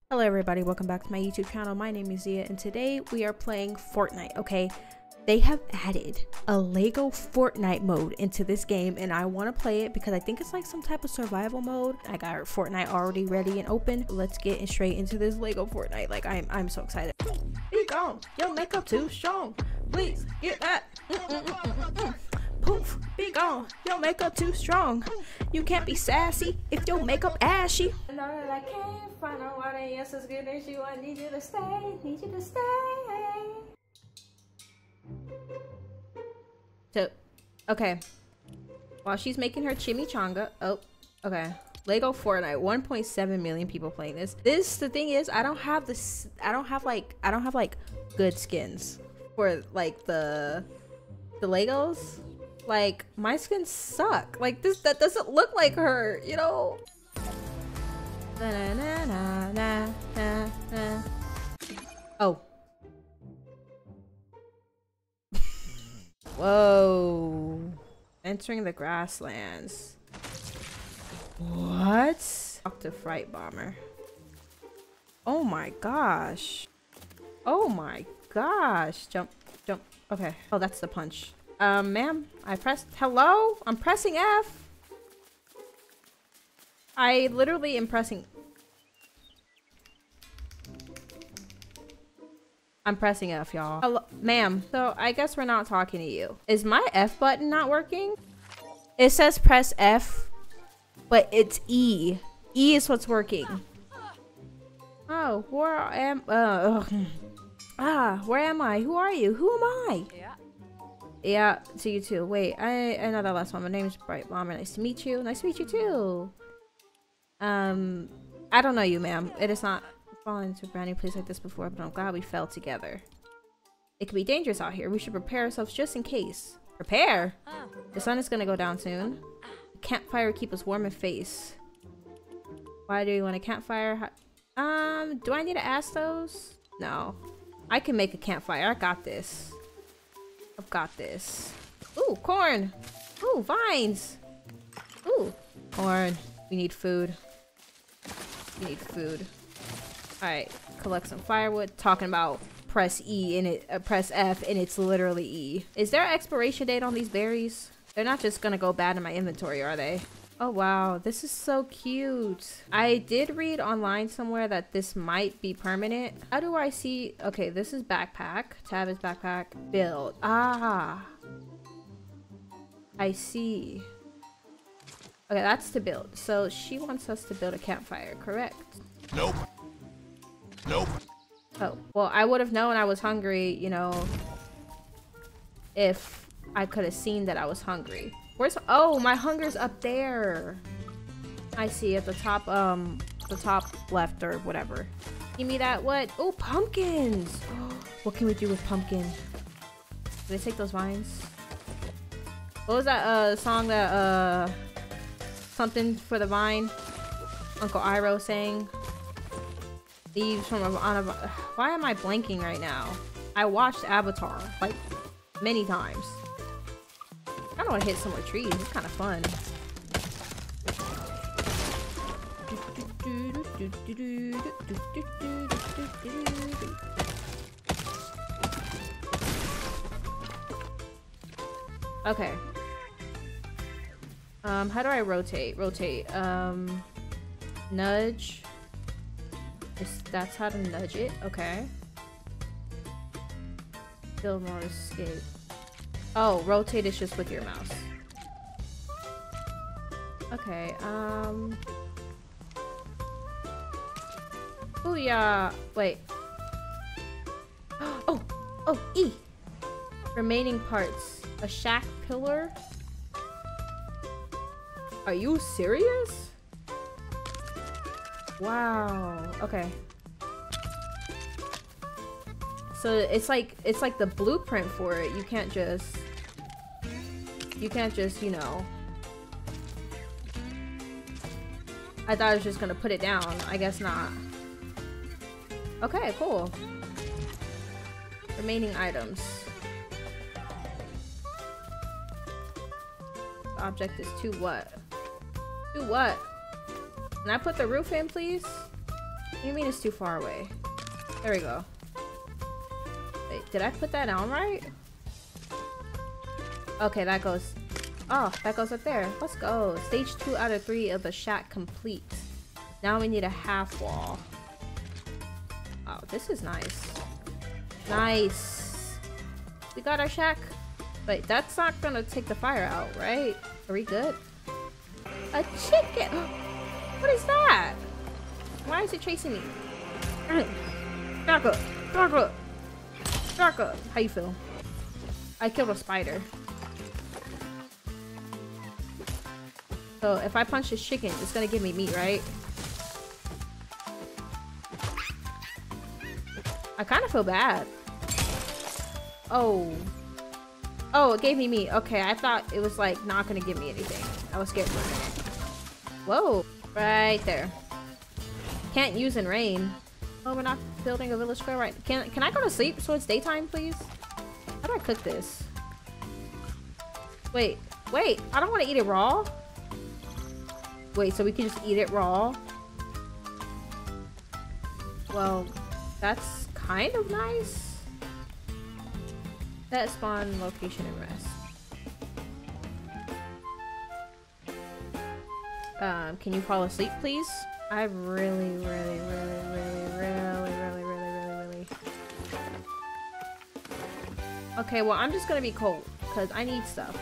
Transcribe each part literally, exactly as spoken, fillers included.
Hello everybody, welcome back to my YouTube channel. My name is Zia and today we are playing Fortnite. Okay, they have added a Lego Fortnite mode into this game and I want to play it because I think it's like some type of survival mode. I got Fortnite already ready and open. Let's get straight into this Lego Fortnite. Like I'm I'm so excited. Be gone, your makeup too strong. Please get that. Mm -mm -mm -mm -mm. Poof, be gone, your makeup too strong. You can't be sassy if your makeup ashy. I know that I can't find out why they answers good as you. I need you to stay, need you to stay. So, okay. While she's making her chimichanga, oh, okay. Lego Fortnite, one point seven million people playing this. This, the thing is, I don't have this, I don't have like, I don't have like good skins for like the, the Legos. Like my skins suck. Like this, that doesn't look like her, you know. Na, na, na, na, na, na. Oh. Whoa. Entering the grasslands. What? Talk to Fright Bomber. Oh my gosh. Oh my gosh. Jump, jump. Okay. Oh, that's the punch. Um, ma'am, I pressed hello? I'm pressing F. I literally am pressing. I'm pressing F, y'all. Hello, ma'am. So I guess we're not talking to you. Is my F button not working? It says press F, but it's E. E is what's working. Oh, where am, uh, ugh. Ah, where am I? Who are you? Who am I? Yeah. Yeah, to you too. Wait, I, I know that last one. My name is Bright Bomber. Nice to meet you. Nice to meet you too. Um, I don't know you, ma'am. It is not fallen into a brand new place like this before, but I'm glad we fell together. It could be dangerous out here. We should prepare ourselves just in case. Prepare? The sun is gonna go down soon. A campfire keep us warm and face. Why do you want a campfire? Um, do I need to ask those? No. I can make a campfire. I got this. I've got this. Ooh, corn. Ooh, vines. Ooh, corn. We need food. We need food. All right, collect some firewood. Talking about press E and it, uh, press F and it's literally E. Is there an expiration date on these berries? They're not just gonna go bad in my inventory, are they? Oh wow, this is so cute. I did read online somewhere that this might be permanent. How do I see? Okay, this is backpack. Tab is backpack. Build. Ah. I see. Okay, that's to build. So she wants us to build a campfire, correct? Nope. Nope. Oh, well, I would have known I was hungry, you know, if I could have seen that I was hungry. Where's, oh, my hunger's up there. I see at the top, um, the top left or whatever. Give me that, what? Oh, pumpkins. Oh, what can we do with pumpkin? Did I take those vines? What was that, uh, song that, uh, something for the vine? Uncle Iroh sang. Leaves from a, on a, why am I blanking right now? I watched Avatar, like, many times. I don't want to hit some more trees. It's kind of fun. Okay. Um, how do I rotate? Rotate. Um, nudge. Just, that's how to nudge it. Okay. Build more escape. Oh, rotate is just with your mouse. Okay, um... oh yeah, wait. Oh, oh, E! Remaining parts. A shack pillar? Are you serious? Wow, okay. So it's like, it's like the blueprint for it. You can't just... You can't just, you know... I thought I was just gonna put it down. I guess not. Okay, cool. Remaining items. The object is to what? To what? Can I put the roof in, please? What do you mean it's too far away? There we go. Wait, did I put that on right? Okay, that goes... Oh, that goes up there. Let's go. Stage two out of three of the shack complete. Now we need a half wall. Oh, this is nice. Nice. We got our shack. Wait, that's not gonna take the fire out, right? Are we good? A chicken! What is that? Why is it chasing me? Back up! Back up! Back up! How you feel? I killed a spider. So if I punch this chicken, it's gonna give me meat, right? I kind of feel bad. Oh. Oh, it gave me meat. Okay, I thought it was like not gonna give me anything. I was scared for a minute. Whoa. Right there. Can't use in rain. Oh, we're not building a village square right. Can, can I go to sleep so it's daytime, please? How do I cook this? Wait. Wait. I don't want to eat it raw. Wait, so we can just eat it raw? Well, that's kind of nice. Set spawn location and rest. Um, can you fall asleep, please? I really, really, really, really, really, really, really, really, really. Okay, well, I'm just gonna be cold because I need stuff.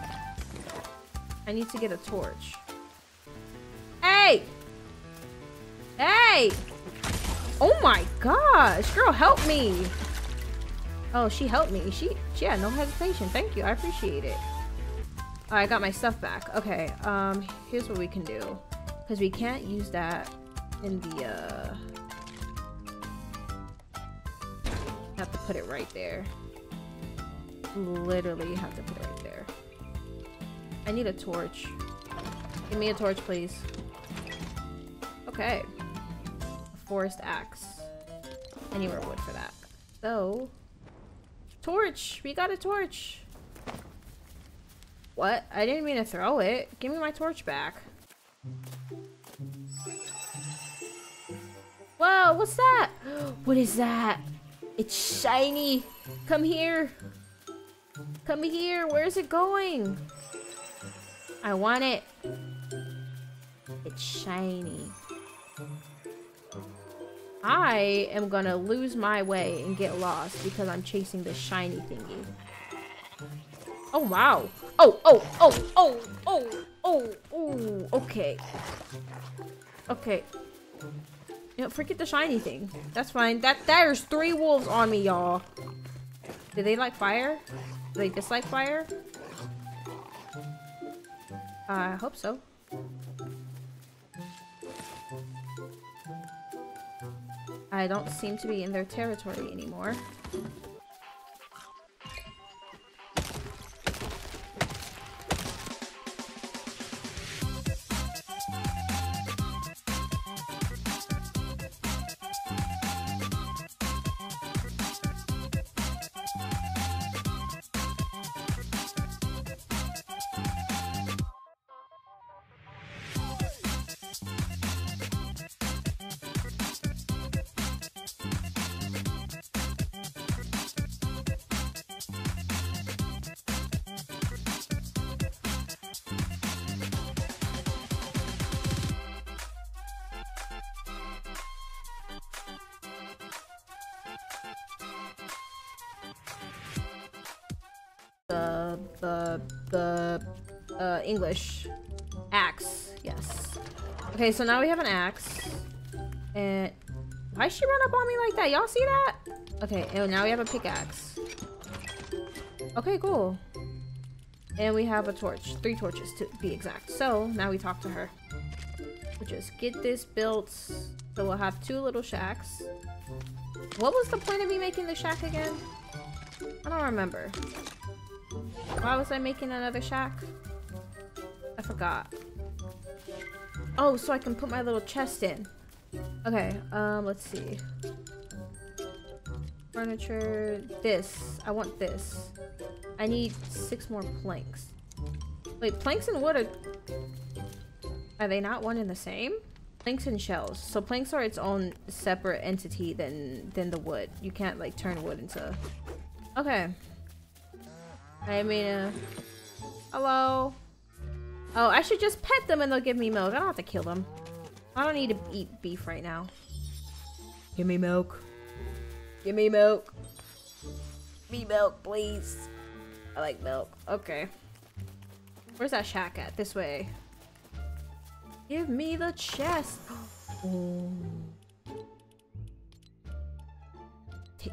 I need to get a torch. Hey! Hey! Oh my gosh, girl, help me! Oh, she helped me. She she had no hesitation. Thank you. I appreciate it. Oh, I got my stuff back. Okay, um, here's what we can do. Because we can't use that in the, uh... have to put it right there. Literally have to put it right there. I need a torch. Give me a torch, please. Okay. A forest axe. I need more wood for that. So... Torch! We got a torch! What? I didn't mean to throw it. Give me my torch back. Whoa, what's that? What is that? It's shiny! Come here! Come here! Where is it going? I want it! It's shiny. I am gonna lose my way and get lost because I'm chasing this shiny thingy. Oh wow! Oh, oh, oh, oh, oh, oh, oh, okay. Okay. You know, forget the shiny thing. That's fine. That there's three wolves on me, y'all. Do they like fire? Do they dislike fire? I hope so. I don't seem to be in their territory anymore. The, the, the, uh, English. Axe. Yes. Okay, so now we have an axe. And why'd she run up on me like that? Y'all see that? Okay, and now we have a pickaxe. Okay, cool. And we have a torch. Three torches to be exact. So now we talk to her. We'll just get this built. So we'll have two little shacks. What was the point of me making the shack again? I don't remember. Why was I making another shack? I forgot. Oh, so I can put my little chest in. Okay, um, let's see. Furniture, this. I want this. I need six more planks. Wait, planks and wood are... Are they not one and the same? Planks and shells. So planks are its own separate entity than than the wood. You can't like turn wood into. Okay. I mean, uh, hello. Oh, I should just pet them and they'll give me milk. I don't have to kill them. I don't need to eat beef right now. Give me milk. Give me milk. Give me milk, please. I like milk. Okay. Where's that shack at? This way. Give me the chest. Oh. Take.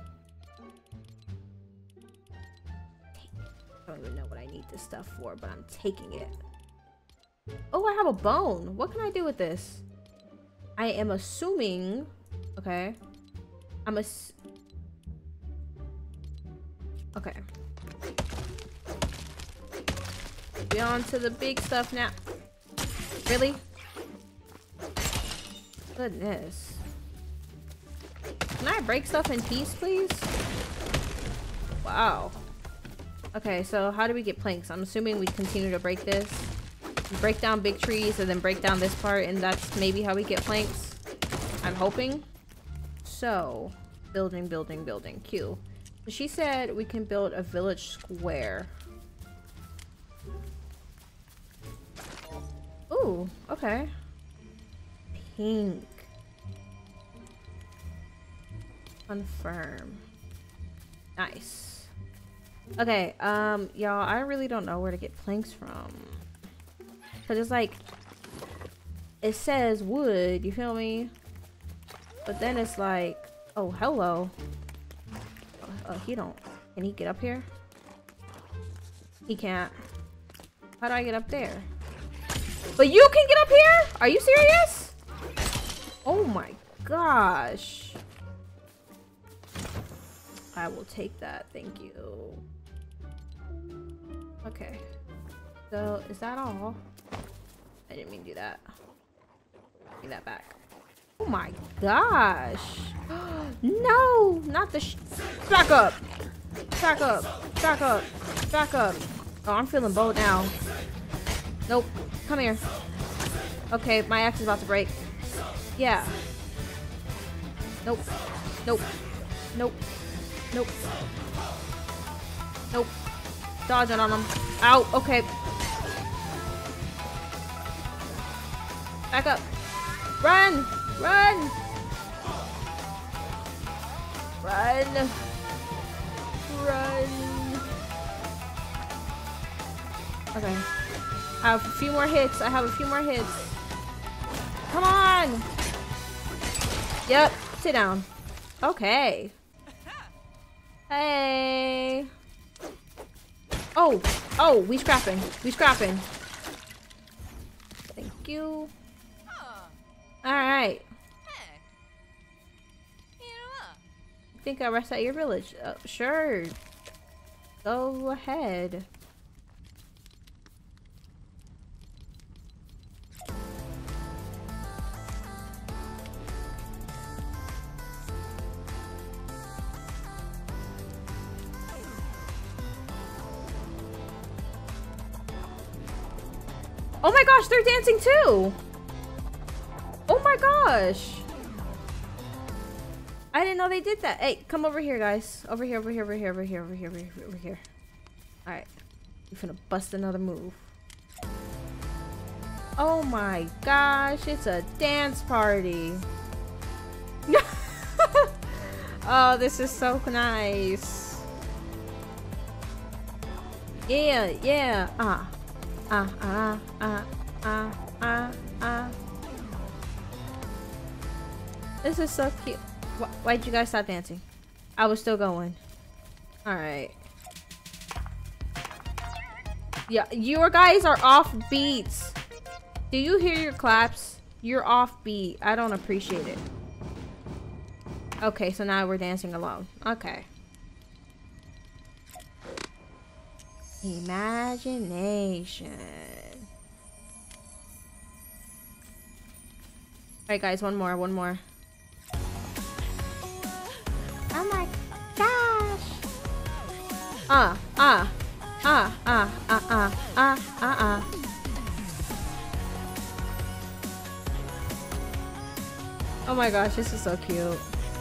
Take. I don't even know what I need this stuff for, but I'm taking it. Oh, I have a bone. What can I do with this? I am assuming. Okay. I'm a. Okay. Be on to the big stuff now. Really? Goodness. Can I break stuff in peace, please? Wow. Okay, so how do we get planks? I'm assuming we continue to break this. Break down big trees and then break down this part, and that's maybe how we get planks. I'm hoping. So, building, building, building. Q. She said we can build a village square. Ooh, okay. Pink. Confirm. Nice. Okay, um, y'all, I really don't know where to get planks from. Cause it's like, it says wood, you feel me? But then it's like, oh, hello. Oh, oh, he don't. Can he get up here? He can't. How do I get up there? But you can get up here? Are you serious? Oh my gosh. I will take that, thank you. Okay. So, is that all? I didn't mean to do that. Give me that back. Oh my gosh. No, not the sh- Back up. Back up. Back up. Back up. Oh, I'm feeling bold now. Nope. Come here. Okay, my axe is about to break. Yeah. Nope. Nope. Nope. Nope. Nope. Dodging on him. Ow. Okay. Back up. Run! Run! Run! Run! Okay. I have a few more hits. I have a few more hits. Come on! Yep. Sit down. Okay. Hey. Oh. Oh, we scrapping. We scrapping. Thank you. Alright. I think I'll rest at your village. Uh, sure. Go ahead. Oh my gosh, they're dancing too! Oh my gosh! I didn't know they did that. Hey, come over here, guys. Over here, over here, over here, over here, over here, over here, over here. Alright. We're finna bust another move. Oh my gosh, it's a dance party. Oh, this is so nice. Yeah, yeah. Ah. Ah, ah, ah, ah, ah, ah. This is so cute. Wh why'd you guys stop dancing? I was still going. Alright. Yeah, your guys are off beats. Do you hear your claps? You're off beat. I don't appreciate it. Okay, so now we're dancing alone. Okay. Imagination. Alright guys, one more, one more. Oh my gosh. Uh, uh, uh, uh, uh, uh, uh, uh, uh. Oh my gosh, this is so cute.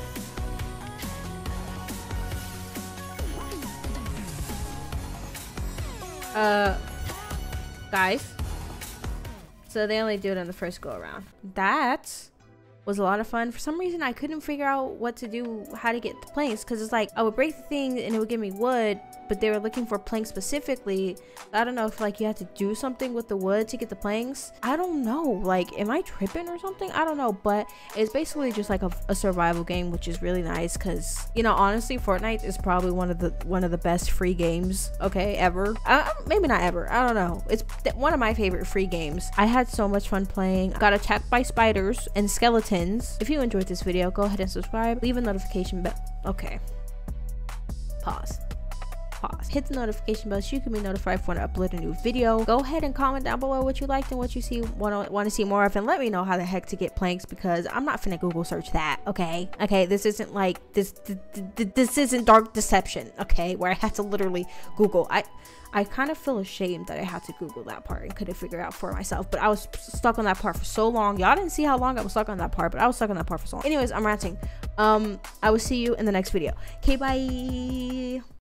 Uh, guys. So they only do it on the first go around. That was a lot of fun. For some reason, I couldn't figure out what to do, how to get the planks, because it's like I would break the thing and it would give me wood, but they were looking for planks specifically. I don't know if like you have to do something with the wood to get the planks. I don't know. Like, am I tripping or something? I don't know. But it's basically just like a, a survival game, which is really nice because, you know, honestly, Fortnite is probably one of the one of the best free games, okay, ever. Uh, maybe not ever. I don't know. It's one of my favorite free games. I had so much fun playing. I got attacked by spiders and skeletons. If you enjoyed this video, go ahead and subscribe. Leave a notification bell. Okay. Pause. Pause. Hit the notification bell so you can be notified when I upload a new video. Go ahead and comment down below what you liked and what you see want to want to see more of, and let me know how the heck to get planks, because I'm not finna Google search that. Okay. Okay. This isn't like this. Th th th this isn't Dark Deception. Okay, where I had to literally Google. I. I kind of feel ashamed that I had to Google that part and couldn't figure it out for myself, but I was stuck on that part for so long. Y'all didn't see how long I was stuck on that part, but I was stuck on that part for so long. Anyways, I'm ranting. Um, I will see you in the next video. Okay, bye.